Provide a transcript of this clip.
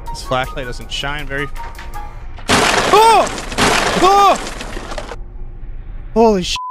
This flashlight doesn't shine very... Oh! Oh! Holy shit.